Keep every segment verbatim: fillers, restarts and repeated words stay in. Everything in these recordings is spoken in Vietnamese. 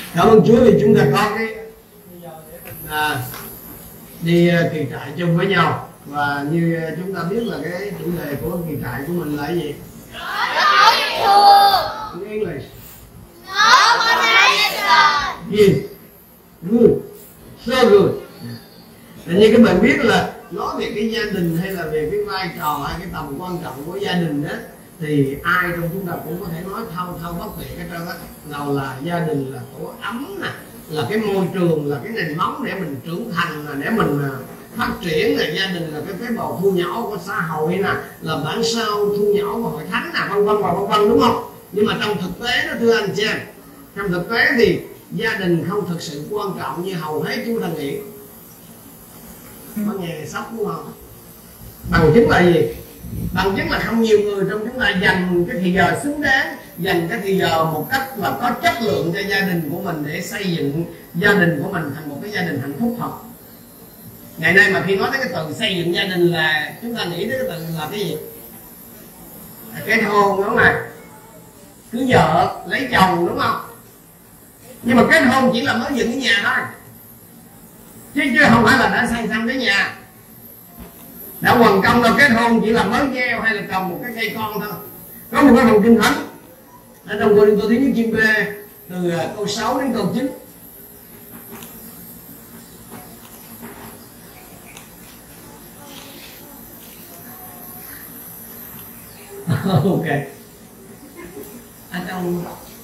Cảm ơn Chúa vì chúng ta có cái à, đi kỳ trại chung với nhau. Và như chúng ta biết là cái chủ đề của kỳ trại của mình là cái gì? In English. Yes. Good. So good. Và như các bạn biết là nói về cái gia đình hay là về cái vai trò hay cái tầm quan trọng của gia đình đó, thì ai trong chúng ta cũng có thể nói thâu thâu bất tuyệt hết trơn á. Nào là gia đình là tổ ấm nè, là cái môi trường, là cái nền móng để mình trưởng thành, là để mình phát triển, là gia đình là cái tế bào thu nhỏ của xã hội nè, là bản sao thu nhỏ của hội thánh nè, vân vân và vân vân, đúng không? Nhưng mà trong thực tế đó thưa anh chị em, trong thực tế thì gia đình không thực sự quan trọng như hầu hết chúng ta nghĩ. Có nghe sốc đúng không? Bằng chứng là gì? Bằng chứng là không nhiều người trong chúng ta dành cái thời giờ xứng đáng, dành cái thời giờ một cách là có chất lượng cho gia đình của mình, để xây dựng gia đình của mình thành một cái gia đình hạnh phúc thật. Ngày nay mà khi nói tới cái từ xây dựng gia đình là chúng ta nghĩ tới cái từ là cái gì? Kết hôn, đúng không ạ? Cưới vợ, lấy chồng, đúng không? Nhưng mà kết hôn chỉ là mới dựng cái nhà thôi, chứ chứ không phải là đã xây xong cái nhà. Đã hoàn công rồi, kết hôn chỉ là mới gieo hay là trồng một cái cây con thôi. Có một cái phần kinh thánh ở trong Cô Rinh Tô thứ nhất chương B từ câu sáu đến câu chín. Ok. Ở trong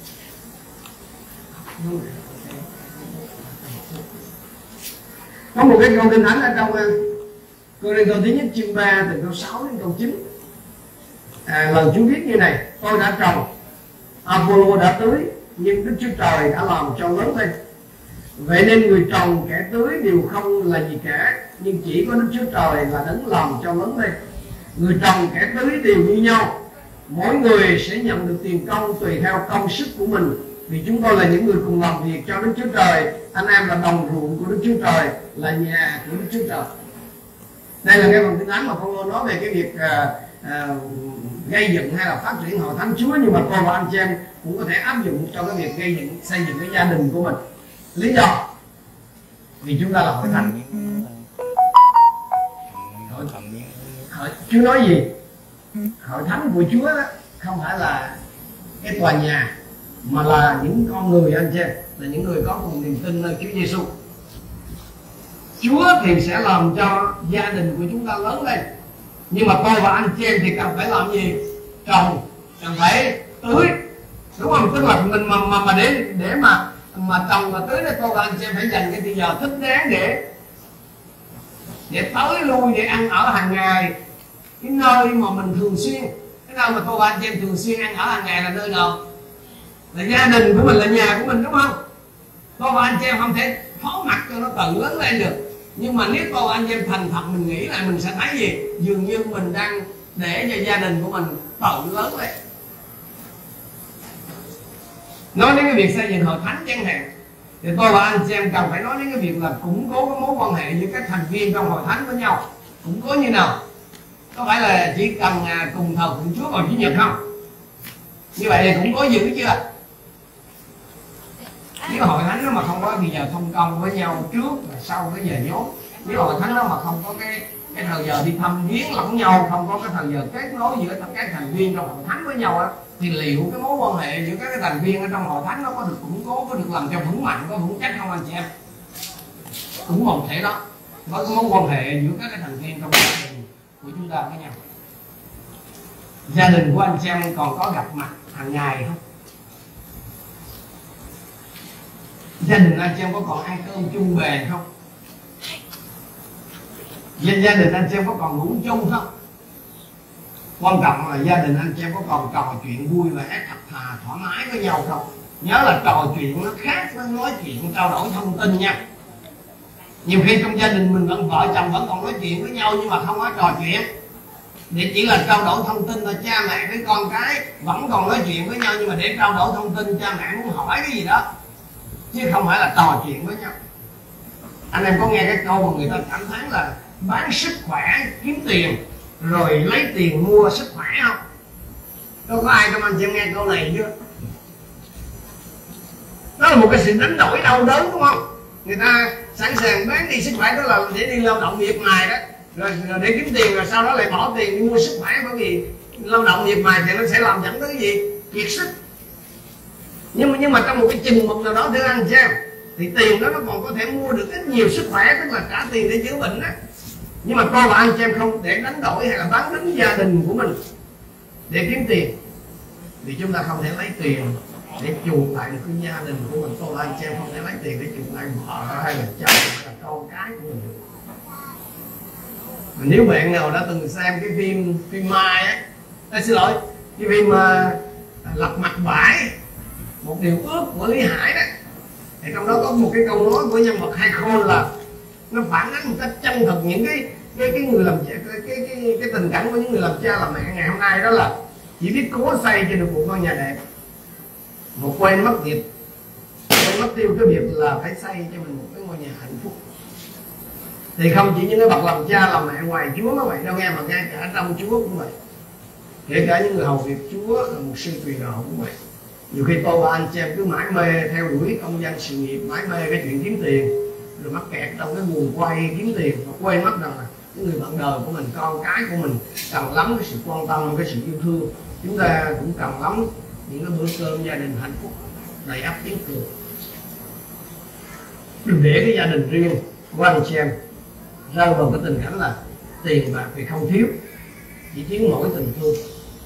có một cái câu kinh thánh ở trong Cô Rinh Tô thứ nhất chương ba từ câu sáu đến câu chín. À, lời Chúa viết như này: tôi đã trồng, Apollo đã tưới, nhưng Đức Chúa Trời đã làm cho lớn lên. Vậy nên người trồng kẻ tưới đều không là gì cả, nhưng chỉ có Đức Chúa Trời là đấng làm cho lớn lên. Người trồng kẻ tưới đều như nhau, mỗi người sẽ nhận được tiền công tùy theo công sức của mình, vì chúng tôi là những người cùng làm việc cho Đức Chúa Trời. Anh em là đồng ruộng của Đức Chúa Trời, là nhà của Đức Chúa Trời. Đây là cái phần tiếng Anh mà Phaolô nói về cái việc à, à, gây dựng hay là phát triển hội thánh Chúa, nhưng mà tôi và anh chị em cũng có thể áp dụng cho cái việc gây dựng, xây dựng cái gia đình của mình. Lý do vì chúng ta là hội thánh. Hội, hội, Chúa nói gì? Hội thánh của Chúa đó không phải là cái tòa nhà, mà là những con người anh chị em, là những người có cùng niềm tin nơi Chúa Giêsu. Chúa thì sẽ làm cho gia đình của chúng ta lớn lên, nhưng mà tôi và anh chị em thì cần phải làm gì? Trồng, cần phải tưới, đúng không? Tức là mình mà mà, mà để để mà mà trồng và tưới, để tôi và anh chị em phải dành cái thời giờ thích đáng để để tới lui, để ăn ở hàng ngày. Cái nơi mà mình thường xuyên, cái nơi mà tôi và anh chị em thường xuyên ăn ở hàng ngày là nơi nào? Là gia đình của mình, là nhà của mình, đúng không? Tôi và anh chị em không thể phó mặc cho nó tự lớn lên được. Nhưng mà nếu tôi và anh chị em thành thật mình nghĩ lại, mình sẽ thấy gì? Dường như mình đang để cho gia đình của mình tự lớn lên. Nói đến cái việc xây dựng hội thánh chẳng hạn, thì tôi và anh chị em cần phải nói đến cái việc là củng cố cái mối quan hệ giữa các thành viên trong hội thánh với nhau. Củng cố như nào? Có phải là chỉ cần cùng thờ phượng Chúa vào Chủ nhật không? Như vậy thì củng cố dữ chưa? Nếu hội thánh nó mà không có bây giờ thông công với nhau trước và sau cái giờ nhóm, nếu hội thánh nó mà không có cái cái thời giờ đi thăm viếng lẫn nhau, không có cái thời giờ kết nối giữa các thành viên trong hội thánh với nhau á, thì liệu cái mối quan hệ giữa các cái thành viên ở trong hội thánh nó có được củng cố, có được làm cho vững mạnh, có vững chắc không anh chị em? Cũng không thể đó. Với cái mối quan hệ giữa các cái thành viên trong gia đình của chúng ta với nhau. Gia đình của anh chị em còn có gặp mặt hàng ngày không? Gia đình anh chị em có còn ăn cơm chung bề không? Gia đình anh chị em có còn ngủ chung không? Quan trọng là gia đình anh chị em có còn trò chuyện vui và hát thật thà thoải mái với nhau không? Nhớ là trò chuyện nó khác với nói chuyện trao đổi thông tin nha. Nhiều khi trong gia đình mình vẫn vợ chồng vẫn còn nói chuyện với nhau, nhưng mà không có trò chuyện, để chỉ là trao đổi thông tin là cha mẹ với con cái vẫn còn nói chuyện với nhau, nhưng mà để trao đổi thông tin cha mẹ muốn hỏi cái gì đó, chứ không phải là trò chuyện với nhau. Anh em có nghe cái câu mà người ta cảm thán là bán sức khỏe kiếm tiền, rồi lấy tiền mua sức khỏe không? Đâu có ai trong anh chị em nghe câu này chưa? Đó là một cái sự đánh đổi đau đớn, đúng không? Người ta sẵn sàng bán đi sức khỏe đó là để đi lao động miệt mài đó, rồi, rồi để kiếm tiền, rồi sau đó lại bỏ tiền đi mua sức khỏe, bởi vì lao động miệt mài thì nó sẽ làm dẫn tới cái gì? Kiệt sức. Nhưng mà nhưng mà trong một cái chừng mực nào đó thưa anh chị em, thì tiền đó nó còn có thể mua được ít nhiều sức khỏe, tức là trả tiền để chữa bệnh đó. Nhưng mà tôi và anh chị em không để đánh đổi hay là bán đứng gia đình của mình để kiếm tiền, thì chúng ta không thể lấy tiền để chuộc lại được cái gia đình của mình. Tôi và anh chị em không thể lấy tiền để chuộc lại vợ hay là chồng hay là con cái của mình được. Mà nếu bạn nào đã từng xem cái phim phim Mai á, à, xin lỗi, cái phim uh, Lật Mặt Bãi, Một Điều Ước của Lý Hải đó, thì trong đó có một cái câu nói của nhân vật Hai Khôn là nó phản ánh một cách chân thực những cái cái cái người làm cái cái cái, cái tình cảnh của những người làm cha làm mẹ ngày hôm nay, đó là chỉ biết cố xây cho được một ngôi nhà đẹp, mà quên mất việc quên mất tiêu cái việc là phải xây cho mình một cái ngôi nhà hạnh phúc. Thì không chỉ những cái bậc làm cha làm mẹ ngoài Chúa nó vậy đâu nghe, mà ngay cả trong Chúa cũng vậy, kể cả những người hầu việc Chúa là một sư tùy đạo cũng vậy. Nhiều khi tôi và anh chị em cứ mãi mê theo đuổi công danh sự nghiệp, mãi mê cái chuyện kiếm tiền, rồi mắc kẹt trong cái guồng quay kiếm tiền, và quên mất rằng là những người bạn đời của mình, con cái của mình cần lắm cái sự quan tâm, cái sự yêu thương. Chúng ta cũng cần lắm những cái bữa cơm gia đình hạnh phúc đầy ắp tiếng cười. Đừng để cái gia đình riêng của anh chị em rơi vào cái tình cảnh là tiền bạc thì không thiếu, chỉ thiếu mỗi tình thương.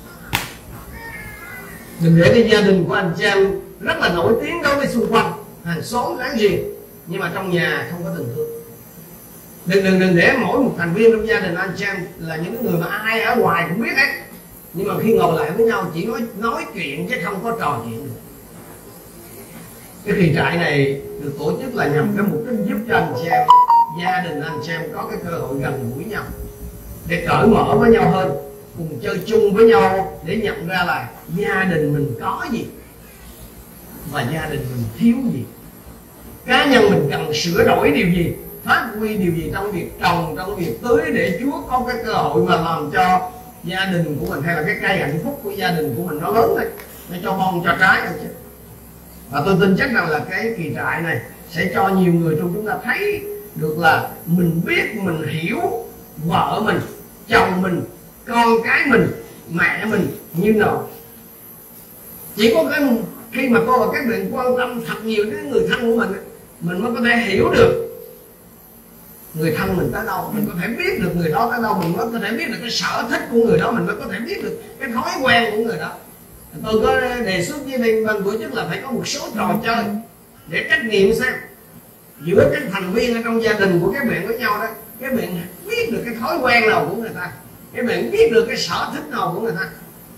Đừng để cái gia đình của anh chị em rất là nổi tiếng đối với xung quanh, hàng xóm láng giềng, nhưng mà trong nhà không có tình thương. Đừng đừng đừng để mỗi một thành viên trong gia đình anh chị em là những người mà ai ở ngoài cũng biết ấy, nhưng mà khi ngồi lại với nhau chỉ nói nói chuyện chứ không có trò chuyện được. Cái kỳ trại này được tổ chức là nhằm cái mục đích giúp cho anh chị em, gia đình anh chị em có cái cơ hội gần gũi nhau, để cởi mở với nhau hơn, cùng chơi chung với nhau, để nhận ra là gia đình mình có gì và gia đình mình thiếu gì, cá nhân mình cần sửa đổi điều gì, phát huy điều gì trong việc trồng, trong việc tưới, để Chúa có cái cơ hội mà làm cho gia đình của mình hay là cái cây hạnh phúc của gia đình của mình nó lớn lên, nó cho bông cho trái. Và tôi tin chắc rằng là cái kỳ trại này sẽ cho nhiều người trong chúng ta thấy được là mình biết, mình hiểu vợ mình, chồng mình, con cái mình, mẹ mình như nào. Chỉ có cái khi mà cô và các bạn quan tâm thật nhiều đến người thân của mình, mình mới có thể hiểu được người thân mình tới đâu, mình có thể biết được người đó tới đâu, mình mới có thể biết được cái sở thích của người đó, mình mới có thể biết được cái thói quen của người đó. Tôi có đề xuất với bên ban tổ chức là phải có một số trò chơi để trách nhiệm xem giữa các thành viên ở trong gia đình của các bạn với nhau đó, các bạn biết được cái thói quen nào của người ta, các bạn biết được cái sở thích nào của người ta.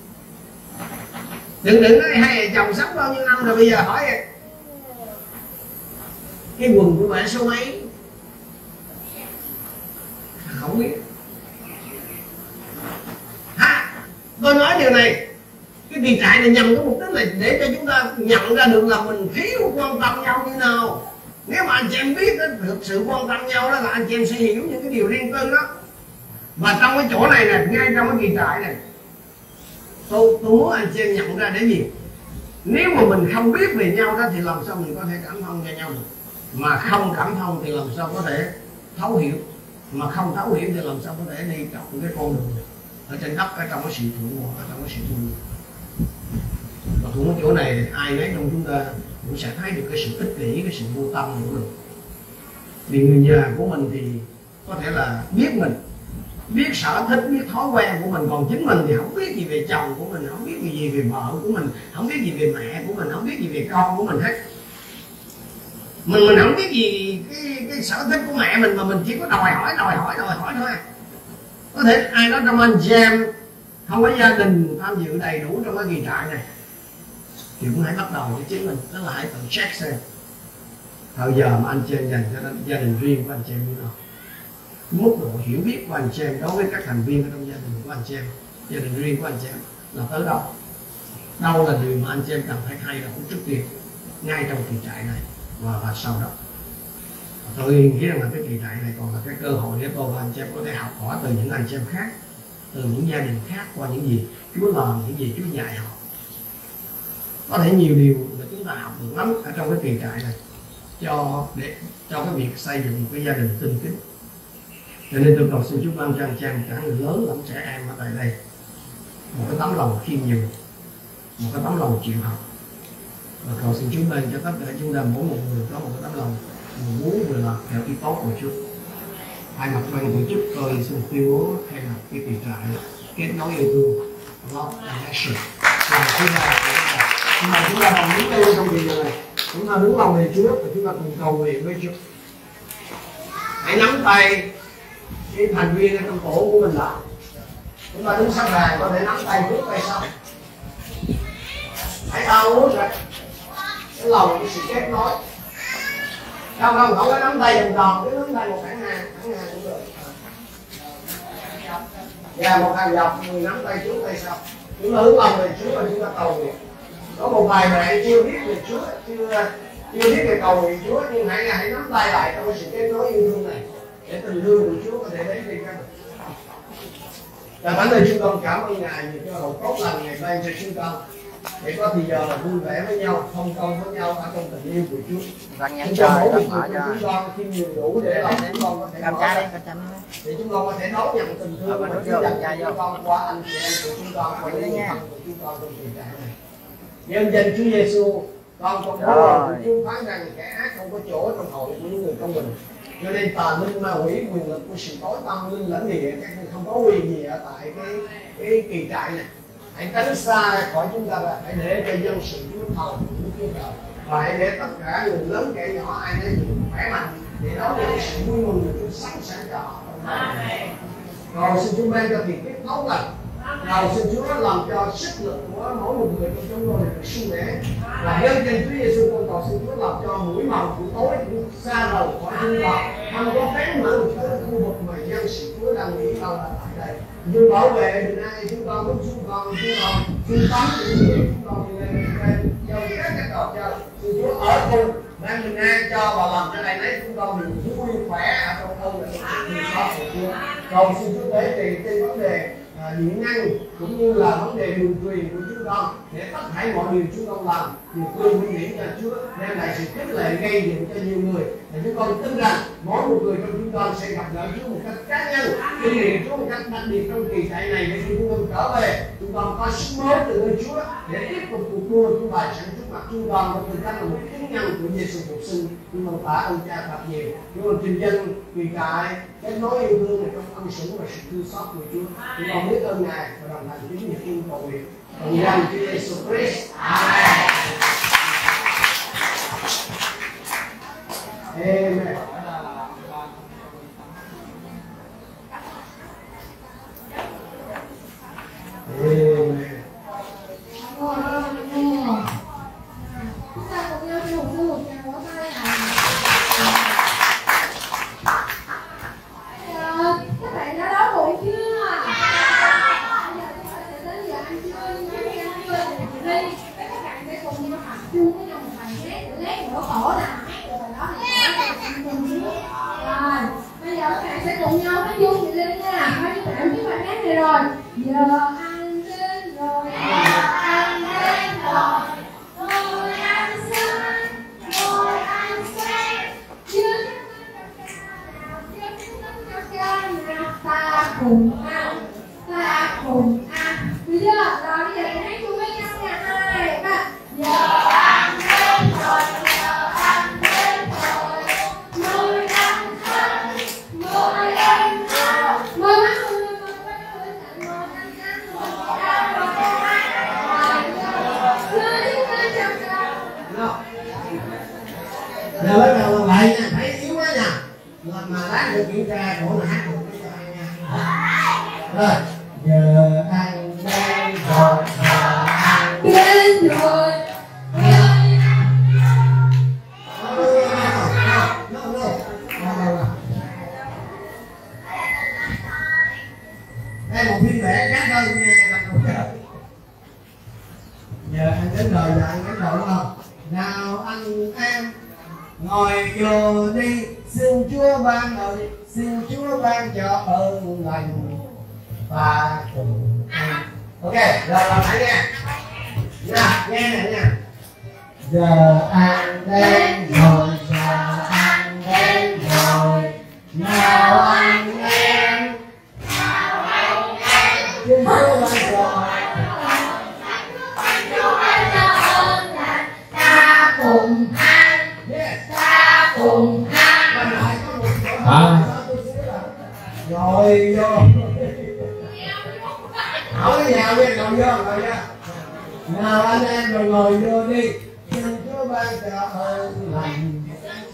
Đừng đừng nói hai vợ chồng sống bao nhiêu năm rồi bây giờ hỏi cái quần của bạn số mấy, không biết. Ha, tôi nói điều này, cái kỳ trại này nhằm cái mục đích là để cho chúng ta nhận ra được là mình thiếu quan tâm nhau như nào. Nếu mà anh chị em biết đó, thực sự quan tâm nhau đó, là anh chị em sẽ hiểu những cái điều riêng tư đó. Và trong cái chỗ này nè, ngay trong cái kỳ trại này, tôi, tôi muốn anh chị em nhận ra để gì? Nếu mà mình không biết về nhau đó thì làm sao mình có thể cảm thông cho nhau được? Mà không cảm thông thì làm sao có thể thấu hiểu? Mà không thấu hiểu thì làm sao có thể đi trong cái con đường ở trên đất, ở trong cái sự thuận hòa, ở trong cái sự thương. Và cũng ở chỗ này ai nấy trong chúng ta cũng sẽ thấy được cái sự ích kỷ, cái sự vô tâm của mình. Vì người già của mình thì có thể là biết mình, biết sở thích, biết thói quen của mình, còn chính mình thì không biết gì về chồng của mình, không biết gì về vợ của mình, không biết gì về mẹ của mình, không biết gì về con của mình hết. Mình mình không biết gì cái, cái sở thích của mẹ mình, mà mình chỉ có đòi hỏi, đòi hỏi, đòi hỏi thôi. Có thể ai đó trong anh chị em không có gia đình tham dự đầy đủ trong cái kỳ trại này thì cũng hãy bắt đầu với chính mình, đó là hãy tự check xem thời giờ mà anh chị em dành cho gia đình riêng của anh chị em như nào, mức độ hiểu biết của anh chị em đối với các thành viên ở trong gia đình của anh chị em, gia đình riêng của anh chị em là tới đâu, đâu là điều mà anh chị em cần phải thay đổi trước tiên ngay trong kỳ trại này và, và sau đó. Tôi nghĩ rằng là cái kỳ trại này còn là cái cơ hội để tôi và anh chị em có thể học hỏi từ những anh chị em khác, từ những gia đình khác qua những gì Chúa làm, những gì Chúa dạy họ. Có thể nhiều điều mà chúng ta ta học được lắm ở trong cái kỳ trại này cho để cho cái việc xây dựng một cái gia đình tinh kính. Cho nên tôi cầu xin Chúa ban cho anh chị em cả người lớn lẫn trẻ em ở tại đây một cái tấm lòng khiêm nhường, một cái tấm lòng chịu học, và cầu xin Chúa ban cho tất cả chúng ta mỗi một người có một cái tấm lòng vừa muốn vừa làm theo ý tốt của Chúa. Hai mặt ban tổ chức tôi xin tuyên bố thay mặt cái kỳ trại kết nối yêu thương, love and action. Và chúng ta nhưng mà chúng ta đồng đứng đây trong việc này, chúng ta đứng lòng về Chúa và chúng ta cùng cầu nguyện với Chúa. Hãy nắm tay cái thành viên ở trong tổ của mình lại. Chúng ta đứng sẵn sàng có thể nắm tay trước tay sau. Hãy đau uống rồi cái lòng cái sự kết nối. Không không không có nắm tay vòng tròn, cứ nắm tay một thẳng hàng, thẳng hàng cũng được. Và một hàng dọc người nắm tay trước tay sau. Chúng ta hướng lòng về Chúa và chúng ta cầu nguyện. Có một vài bạn chưa biết về Chúa, chưa chưa biết về cầu nguyện Chúa, nhưng hãy hãy nắm tay lại trong sự kết nối yêu thương này để tình thương của Chúa có thể đến với các bạn. Và bản thân chúng con cảm ơn Ngài vì cho độ tốt lành Ngài ban cho chúng con để có thì giờ là vui vẻ với nhau, thông công với nhau ở trong tình yêu của Chúa. Chúng con mỗi một người chúng con khi nhiều đủ để làm chúng con có thể nói để chúng con có thể đón nhận tình thương của Chúa dành cho chúng con qua anh chị em của chúng con, qua những người thân của chúng con trong tình trạng này. Nhân danh Chúa Giêsu, con con có lời của Chúa phán rằng kẻ ác không có chỗ trong hội của những người công bình. Cho nên tà linh ma quỷ quyền lực của sự tối tăm linh lãnh địa các ngươi không có quyền gì ở tại cái cái kỳ trại này. Hãy tránh xa khỏi chúng ta ra, hãy để cho dân sự Chúa thầu của Chúa trời, và hãy để tất cả người lớn kẻ nhỏ ai nấy được khỏe mạnh để đón nhận sự vui mừng của Chúa sẵn sàng cho họ. Cầu xin Chúa ban cho tiền kiếp tốt lành. Cầu xin Chúa làm cho sức lực của mỗi một người trong chúng tôi được sung mãn. Và nhân danh Chúa Giêsu con cầu xin Chúa làm cho mũi màu của tối cũng xa rời khỏi chúng ta, không có phép mở tới khu vực mà dân sự Chúa đang nghĩ đâu là tại đây. Chúa bảo vệ bình an chúng con, lúc chúng con, chúng con, chúng tắm những người chúng con đi lên trên cho các cái trò chơi. Xin Chúa ở cùng ban bình an cho và làm cho này nấy chúng con được vui khỏe ở trong ơn và trong sự thương xót của Chúa. Cầu xin Chúa tế trì trên vấn đề À, điện năng cũng như là vấn đề đường truyền của chúng con để tất cả mọi điều chúng con làm đều tương vinh hiển cho Chúa, đem lại sự khích lệ gây dựng cho nhiều người. Và chúng con tin rằng mỗi một người trong chúng con sẽ gặp gỡ Chúa một cách cá nhân, kinh nghiệm Chúa một cách đặc biệt trong kỳ trại này để khi chúng con trở về chúng con có sức mới từ nơi Chúa để tiếp tục cuộc đua chúng bài sản xuất mặt chúng con với tư cách là một chứng nhân của Giêsu phục sinh. Chúng con tạ ơn Cha thật nhiều. Chúng con trình dân kỳ trại kết nối yêu thương trong ân sủng và sự thương xót của Chúa. Chúng con biết ơn Ngài và đồng hành với những tin cầu nguyện trong danh Chúa Giêsu Christ. Amen. Amen. Amen. Chúng ta cùng nhau cho một sư một tràng vỗ tay ạ. Các bạn đã đói bụng chưa? Bây giờ các bạn sẽ đến giờ ăn trưa, nhớ đi ăn trưa để chị Ly. Các bạn sẽ cùng nhau học chung với nhau một bài hát để lát nữa cổ là hát được bài đó thì các bạn cùng chứ. Rồi, bây giờ các bạn sẽ cùng nhau nói chung chị Ly nha. Mấy các bạn biết bài hát này rồi. Giờ ăn đến rồi, giờ ăn đến rồi. Ngồi ăn sáng, ngồi ăn sáng. Chưa ta cùng ăn, ta cùng ăn. Được chưa? Rồi bây giờ hãy chung với nhau nha. Hai, ba. Giờ ăn đến rồi, giờ ăn đến rồi. Ngồi ăn ăn, ngồi ăn ăn. Ngồi ăn ngồi ngồi ngồi ngồi ăn ăn ngồi ăn ngồi ăn. Rồi chúng ta chào chào. Giờ bắt đầu lại nha, thấy yếu quá nha. Mà mà lát được kiểm tra cổ là hát được. Rồi, giờ ăn đến rồi, giờ ăn đến rồi. Đây một phiên bản khác hơn nha. Giờ ăn đến rồi, giờ ăn đến rồi đúng không? Nào anh em ngồi vô đi, xin Chúa ban ơn, xin Chúa ban cho ơn lành và cùng ăn. Ok, rồi làm lại nha. Nha, nghe này nha. giờ ăn đến rồi, giờ ăn đến rồi, nào anh em, nào anh em, xin Chúa ban cho, xin Chúa ban cho ơn lành, ta cùng ăn, ta cùng ăn. À. Rồi vô, hỏi nhà bên ngồi vô, ngồi vô. Nào anh em rồi ngồi vô đi. Xin Chúa ban cho ơn lành.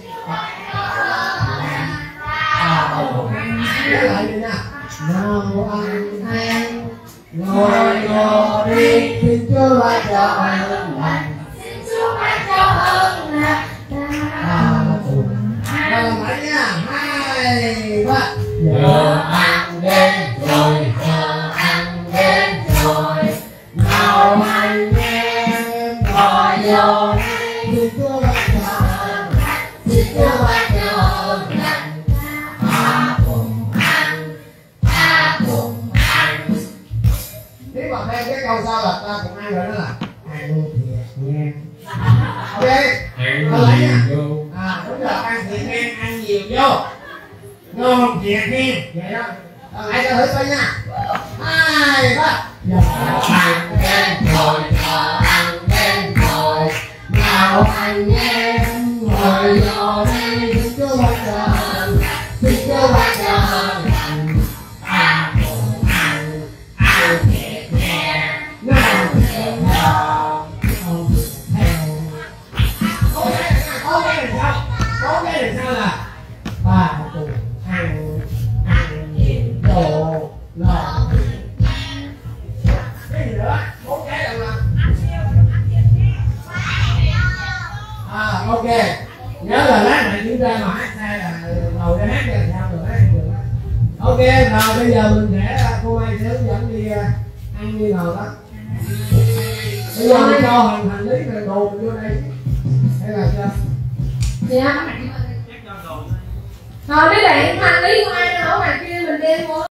Nhớ lại đi nha. Nào anh em ngồi vô đi. Xin Chúa ban cho ơn lành. Xin Chúa ban cho ơn lành. Ta cùng ăn lại nha. Hai ba. Giờ ăn đến rồi, giờ ăn đến rồi. Nào anh em ngồi vô đi. Xin Chúa ban cho ơn lành, xin Chúa ban cho ơn lành. Ta cùng ăn, ta cùng ăn. Nếu mà thêm cái câu sau là ta cùng ăn rồi đó là ăn thiệt nha. Ok, ăn nhiều vô. À đúng rồi, ăn thiệt nha, ăn nhiều vô. Ngon thiệt nha, vậy đó. Rồi hãy cho thử coi nha. Hai ba. Giờ ăn đến rồi, giờ ăn đến rồi. Nào anh em ngồi vô đây. Xin Chúa ban cho ơn, xin Chúa ban cho ơn. Ta cùng ăn, ăn thiệt nha. Ngon thiệt ngon, ngon thiệt theo. Có cái này, có cái này sao? Có cái này sao là ta cùng ăn, ăn nhiều đồ ngon. Cái gì nữa? Bốn cái đâu nè. À ok. Nhớ là lát này chúng ta mà hát sai là ngồi để hát cho sao rồi hát được. Ok, rồi bây giờ mình sẽ cô Mai sẽ hướng dẫn đi ăn như nào đó. Bây giờ mình cho hành hành lý rồi đồ mình vô đây. Hay là sao? Dạ. Rồi mấy bạn hành lý của ai ở ngoài kia mình đem vô.